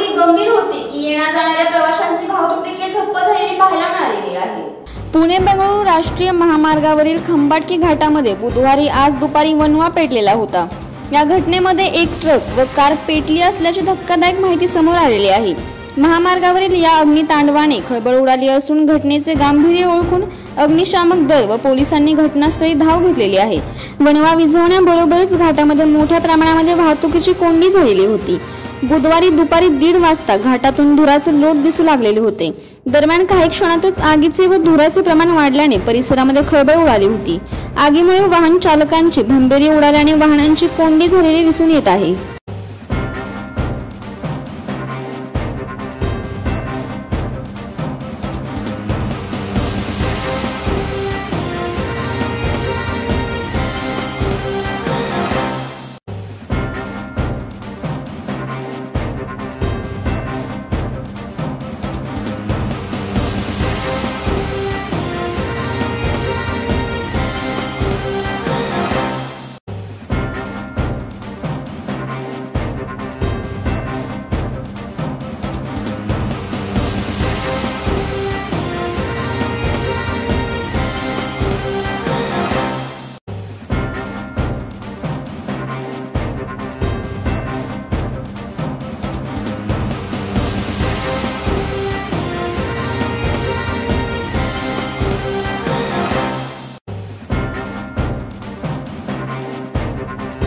एवढी गंभीर होती की येण्या जाणाऱ्या प्रवाशांची वाहतूक देखील ठप्प झालेली पाहायला मिळालेली आहे। पुणे बेंगळुरू राष्ट्रीय महामार्गावरील खंबाटकी घाटामध्ये बुधवारी आज दुपारी वणवा पेटलेला होता। या घटनेमध्ये एक ट्रक व कार पेटली असल्याची धक्कादायक माहिती समोर आलेली आहे। महामार्गावरील या अग्नितांडवाने खळबळ उडाली असून घटनेचे गांभीर्य ओळखून अग्निशामक दल व पोलिसांनी घटनास्थळी धाव घेतलेली आहे। वणवा विझवण्याबरोबरच घाटामध्ये मोठ्या प्रमाणामध्ये वाहतुकीची कोंडी झालेली होती। बुधवारी दुपारी 1:30 वाजता घाटातून धुराचे लोट दिसू लागलेले होते। दरम्यान काही क्षणातच आगीचे व धुराचे प्रमाण वाढल्याने परिसरामध्ये खळबळ उडाली होती। आगीमुळे वाहन चालकांची भंबेरी उडाल्याने वाहनांची कोंडी झालेली दिसून येत आहे।